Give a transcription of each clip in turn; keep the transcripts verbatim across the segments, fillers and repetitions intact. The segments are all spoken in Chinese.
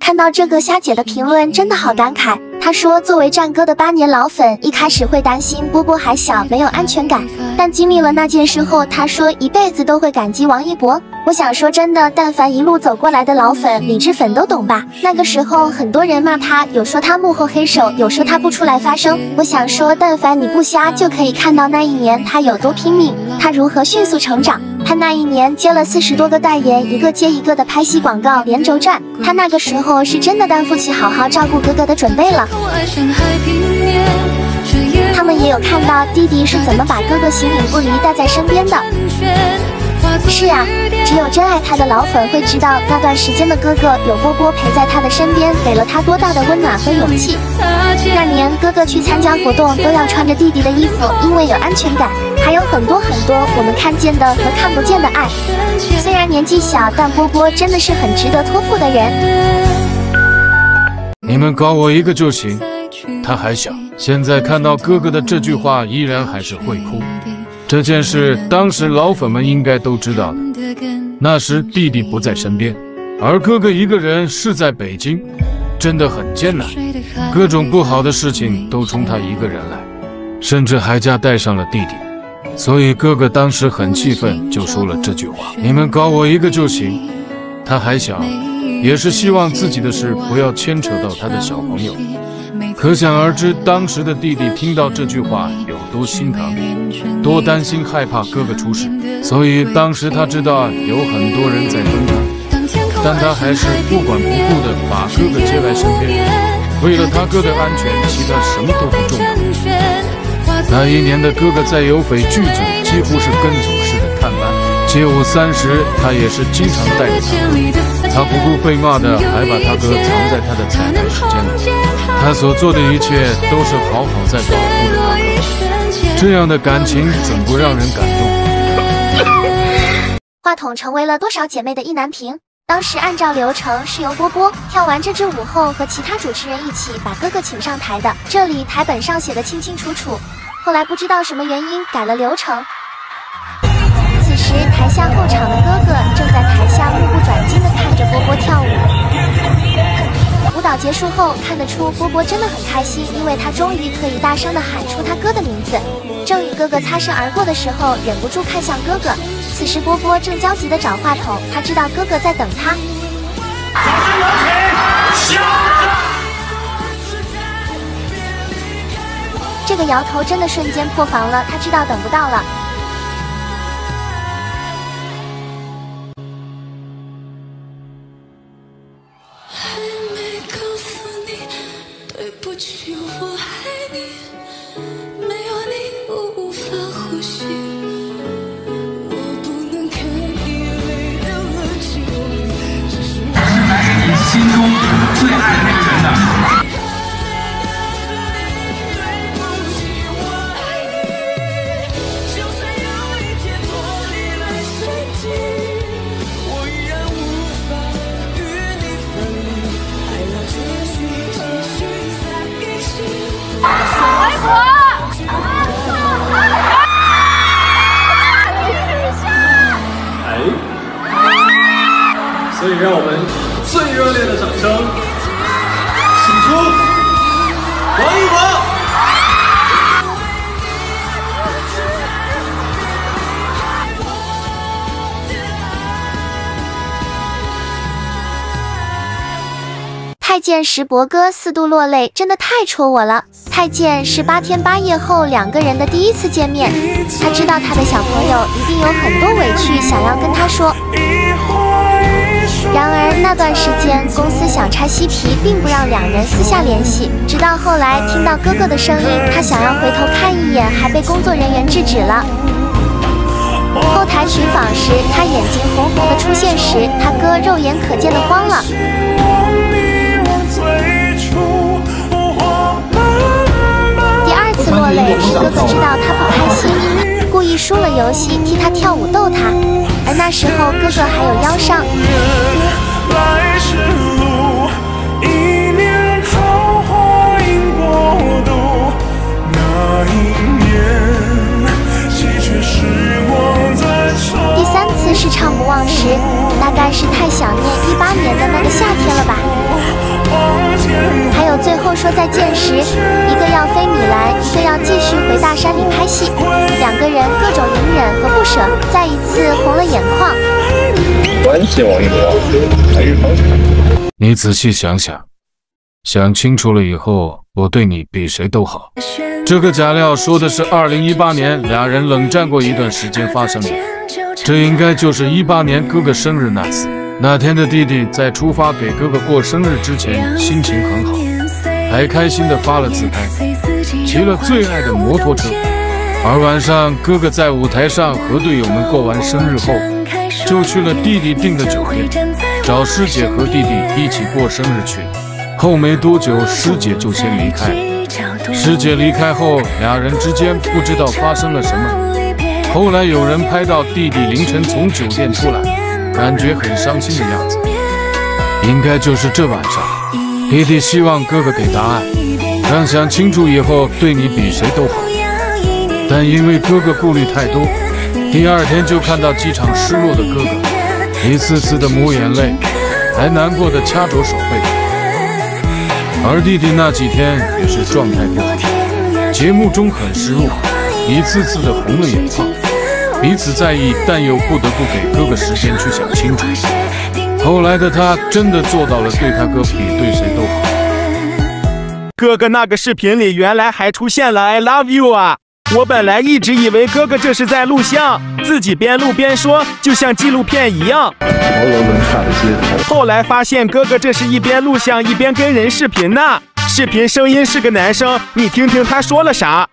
看到这个虾姐的评论，真的好感慨。她说，作为战歌的八年老粉，一开始会担心波波还小，没有安全感，但经历了那件事后，她说一辈子都会感激王一博。我想说真的，但凡一路走过来的老粉、理智粉都懂吧。那个时候，很多人骂他，有说他幕后黑手，有说他不出来发声。我想说，但凡你不瞎，就可以看到那一年他有多拼命，他如何迅速成长。他那一年接了四十多个代言，一个接一个的拍戏广告连轴转。他那个时候是真的担负起好好照顾哥哥的准备了。他们也有看到弟弟是怎么把哥哥形影不离带在身边的。是啊，只有真爱他的老粉会知道，那段时间的哥哥有波波陪在他的身边，给了他多大的温暖和勇气。那年哥哥去参加活动都要穿着弟弟的衣服，因为有安全感。还有很多很多我们看见的和看不见的爱。虽然年纪小，但波波真的是很值得托付的人。 你们搞我一个就行，他还小。现在看到哥哥的这句话，依然还是会哭。这件事当时老粉们应该都知道的，那时弟弟不在身边，而哥哥一个人是在北京，真的很艰难，各种不好的事情都从他一个人来，甚至还家带上了弟弟，所以哥哥当时很气愤，就说了这句话：你们搞我一个就行，他还小，也是希望自己的事不要牵扯到他的小朋友。可想而知，当时的弟弟听到这句话有多心疼，多担心害怕哥哥出事，所以当时他知道有很多人在跟他，但他还是不管不顾的把哥哥接来身边。为了他哥的安全，其他什么都不重要。那一年的哥哥在有匪剧组几乎是跟组式的探班，街舞三十他也是经常带着他哥，他不顾被骂的，还把他哥藏在他的彩排时间里。他所做的一切都是好好在保护着他哥，这样的感情怎不让人感动？ 话筒成为了多少姐妹的意难平。当时按照流程是由波波跳完这支舞后，和其他主持人一起把哥哥请上台的，这里台本上写的清清楚楚。后来不知道什么原因改了流程。此时台下候场的哥哥正在台下目不转睛地看着波波跳舞。舞蹈结束后，看得出波波真的很开心，因为他终于可以大声地喊出他哥的名字。正与哥哥擦身而过的时候，忍不住看向哥哥。此时波波正焦急地找话筒，他知道哥哥在等他。这个摇头真的瞬间破防了，他知道等不到了。 心中最爱的那个人的。 回国。 哎，所以让我们最热烈的掌声，请出王一博。 太监时博哥四度落泪，真的太戳我了。太监是八天八夜后两个人的第一次见面，他知道他的小朋友一定有很多委屈想要跟他说。然而那段时间公司想拆西皮，并不让两人私下联系。直到后来听到哥哥的声音，他想要回头看一眼，还被工作人员制止了。后台巡访时，他眼睛红红的出现时，他哥肉眼可见的慌了。第二次落泪是哥哥知道他不开心，故意输了游戏替他跳舞逗他，而那时候哥哥还有腰伤。第三次是唱不忘时，大概是太想念一八年的那个夏天了吧。 后说再见时，一个要飞米兰，一个要继续回大山里拍戏，两个人各种隐忍和不舍，再一次红了眼眶。 关系王一博，还是方式。 你仔细想想，想清楚了以后，我对你比谁都好。这个假料说的是二零一八年俩人冷战过一段时间发生的，这应该就是一八年哥哥生日那次。那天的弟弟在出发给哥哥过生日之前心情很好，还开心地发了自拍，骑了最爱的摩托车。而晚上哥哥在舞台上和队友们过完生日后，就去了弟弟订的酒店，找师姐和弟弟一起过生日去。后没多久，师姐就先离开了。师姐离开后，俩人之间不知道发生了什么。后来有人拍到弟弟凌晨从酒店出来，感觉很伤心的样子。应该就是这晚上，弟弟希望哥哥给答案，让想清楚以后对你比谁都好。但因为哥哥顾虑太多，第二天就看到机场失落的哥哥，一次次的抹眼泪，还难过的掐着手背。而弟弟那几天也是状态不好，节目中很失落，一次次的红了眼眶。彼此在意，但又不得不给哥哥时间去想清楚。后来的他真的做到了对他哥比对谁都好。 哥哥那个视频里原来还出现了 I love you 啊！我本来一直以为哥哥这是在录像，自己边录边说，就像纪录片一样。 潮流轮下的街头。 后来发现哥哥这是一边录像一边跟人视频呢。视频声音是个男生，你听听他说了啥。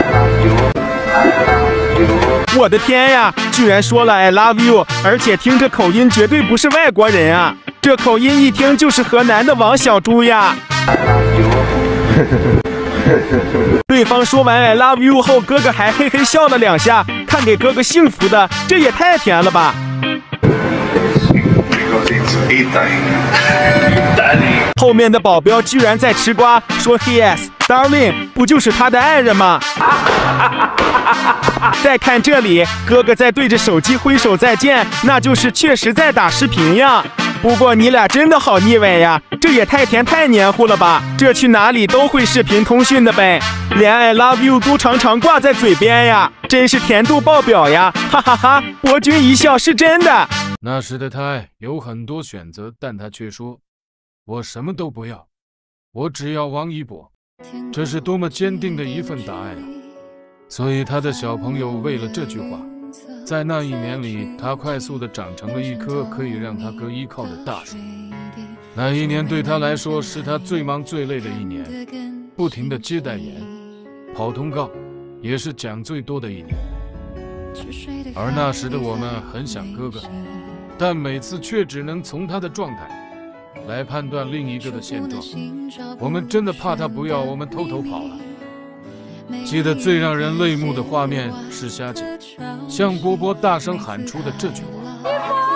我的天呀，居然说了 I love you， 而且听着口音绝对不是外国人啊，这口音一听就是河南的王小猪呀。对方说完 I love you 后，哥哥还嘿嘿笑了两下，看给哥哥幸福的，这也太甜了吧。后面的保镖居然在吃瓜，说 Yes darling 不就是他的爱人吗？再看这里，哥哥在对着手机挥手再见，那就是确实在打视频呀。不过你俩真的好腻歪呀，这也太甜太黏糊了吧，这去哪里都会视频通讯的呗，连 I love you 都常常挂在嘴边呀，真是甜度爆表呀，哈哈哈！博君一笑是真的。 那时的他有很多选择，但他却说：“我什么都不要，我只要王一博。”这是多么坚定的一份答案啊！所以他的小朋友为了这句话，在那一年里，他快速地长成了一棵可以让他哥依靠的大树。那一年对他来说是他最忙最累的一年，不停地接代言、跑通告，也是讲最多的一年。而那时的我们很想哥哥，但每次却只能从他的状态来判断另一个的现状。我们真的怕他不要，我们偷偷跑了。记得最让人泪目的画面是霞姐向波波大声喊出的这句话：“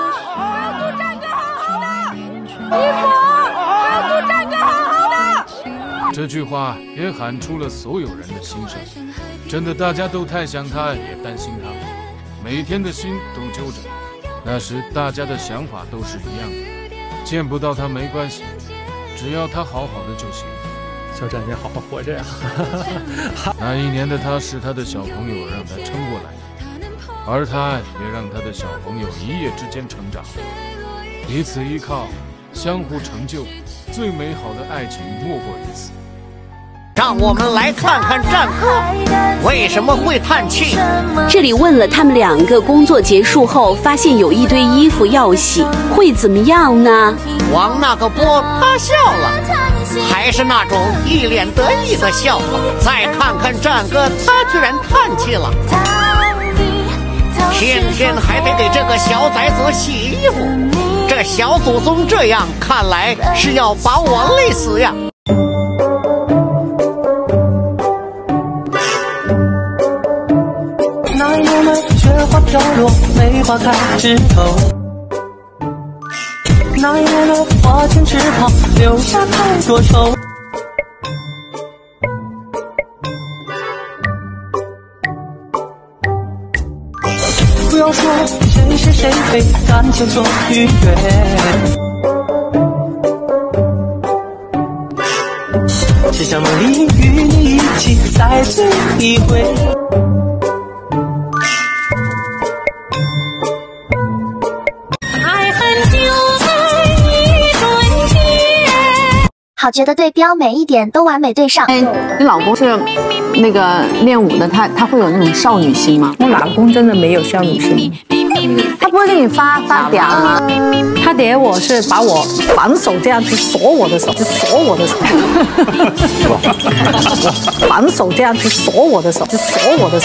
一博，我要做战哥好好的。” 这句话也喊出了所有人的心声。真的，大家都太想他，也担心他，每天的心都揪着。那时大家的想法都是一样的，见不到他没关系，只要他好好的就行。 小展也好好活着呀。 那一年的他是他的小朋友让他撑过来的，而他也让他的小朋友一夜之间成长，彼此依靠，相互成就，最美好的爱情莫过于此。 让我们来看看战哥为什么会叹气。 这里问了他们两个工作结束后发现有一堆衣服要洗，会怎么样呢？ 王那个波他笑了，还是那种一脸得意的笑。再看看战哥，他居然叹气了，天天还得给这个小崽子洗衣服，这小祖宗这样看来是要把我累死呀。 那夜来雪花飘落，梅花开枝头。那夜来花前翅膀，留下太多愁。不要说谁是谁非，感情多愉悦。 只想梦里与你一起再醉一回。 爱恨就在一瞬间。 好，觉得对标每一点都完美对上。 哎，你老公是那个练舞的，他他会有那种少女心吗？ 我老公真的没有少女心。 他不会给你发发嗲吗？ 他嗲我是把我反手这样去锁我的手，就锁我的手。反手这样去锁我的手，就锁我的手。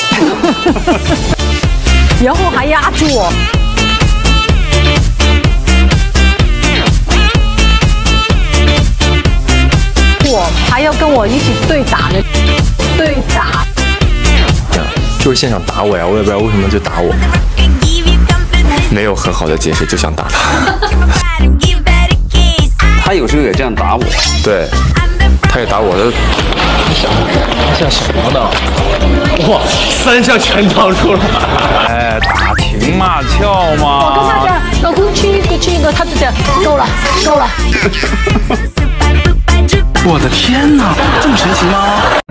然后还压住我。我还要跟我一起对打的，对打。 就是现场打我呀，我也不知道为什么就打我。没有很好的解释，就想打他。 他有时候也这样打我。 对，他也打我的。 像什么呢？哇，三下全掏出来！ 哎，打情骂俏嘛。 我跟他讲，老公亲一个亲一个，他就这样，够了，够了。 我的天哪，这么神奇吗？